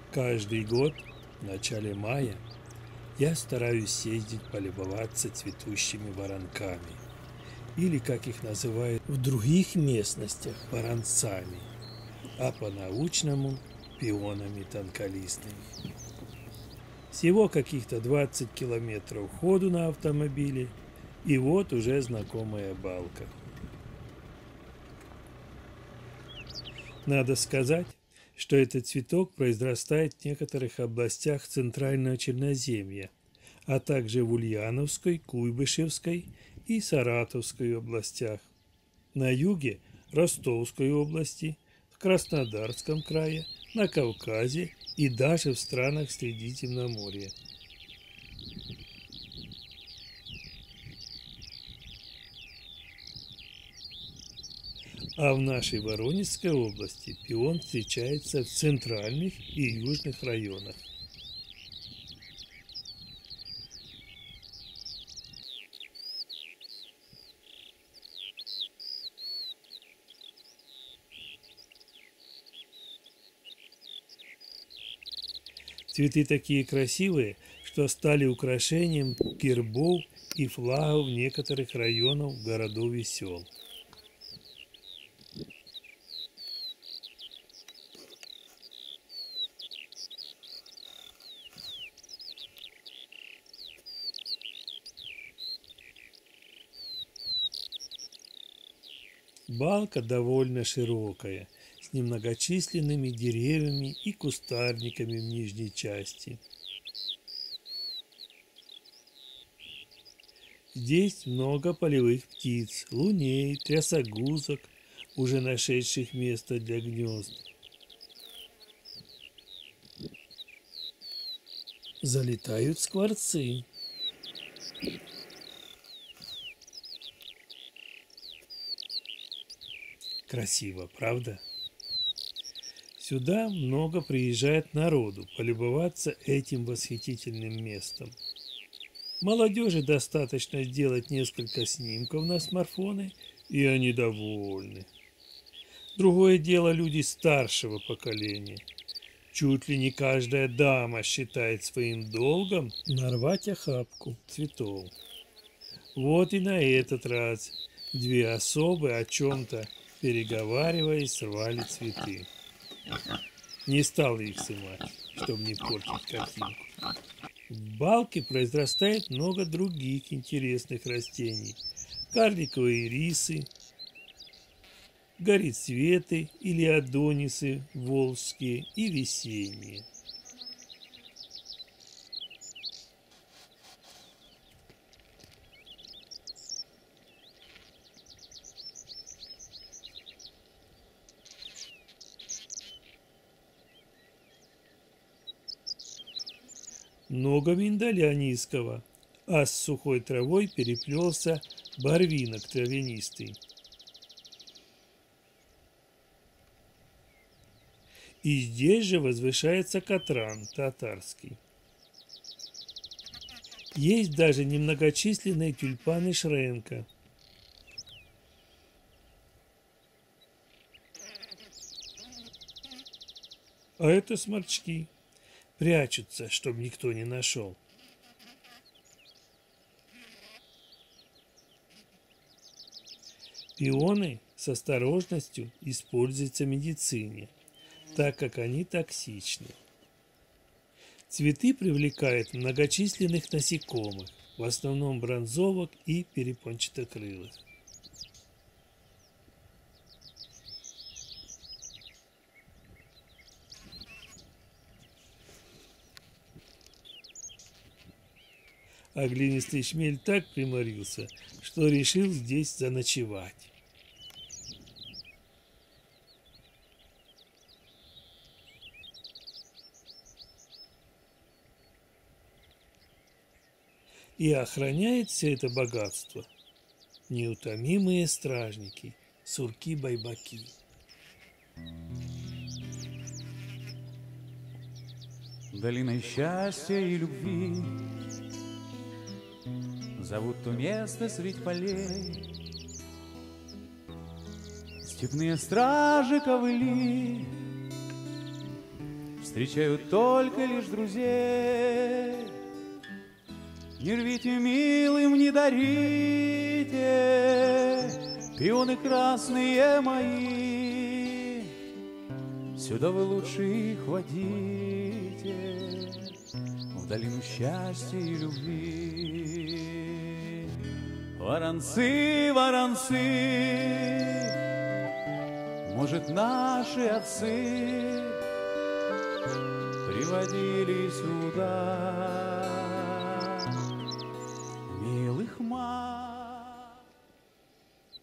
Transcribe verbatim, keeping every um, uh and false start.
Каждый год в начале мая я стараюсь съездить полюбоваться цветущими воронками, или, как их называют в других местностях, воронцами, а по-научному – пионами тонколистными. Всего каких-то двадцать километров ходу на автомобиле, и вот уже знакомая балка. Надо сказать, что этот цветок произрастает в некоторых областях Центрального Черноземья, а также в Ульяновской, Куйбышевской и Саратовской областях, на юге – Ростовской области, в Краснодарском крае, на Кавказе и даже в странах Средиземноморья. А в нашей Воронежской области пион встречается в центральных и южных районах. Цветы такие красивые, что стали украшением гербов и флагов некоторых районов, городов и сел. Балка довольно широкая, с немногочисленными деревьями и кустарниками в нижней части. Здесь много полевых птиц, луней, трясогузок, уже нашедших место для гнезд. Залетают скворцы. Красиво, правда? Сюда много приезжает народу полюбоваться этим восхитительным местом. Молодежи достаточно сделать несколько снимков на смартфоны, и они довольны. Другое дело люди старшего поколения. Чуть ли не каждая дама считает своим долгом нарвать охапку цветов. Вот и на этот раз две особы о чем-то переговариваясь, срвали цветы. Не стал их снимать, чтобы не портить картинку. В балке произрастает много других интересных растений. Карликовые рисы, горецветы или адонисы волжские и весенние. Много миндаля низкого, а с сухой травой переплелся барвинок травянистый. И здесь же возвышается катран татарский. Есть даже немногочисленные тюльпаны Шренка. А это сморчки. Прячутся, чтобы никто не нашел. Пионы с осторожностью используются в медицине, так как они токсичны. Цветы привлекают многочисленных насекомых, в основном бронзовок и перепончатокрылых. А глинистый шмель так приморился, что решил здесь заночевать. И охраняет все это богатство неутомимые стражники, сурки-байбаки. Долиной счастья и любви зовут то место средь полей. Степные стражи ковыли, встречают только лишь друзей. Не рвите, милым, не дарите пионы красные мои, сюда вы лучше их водите, в долину счастья и любви. Воронцы, воронцы, может, наши отцы приводили сюда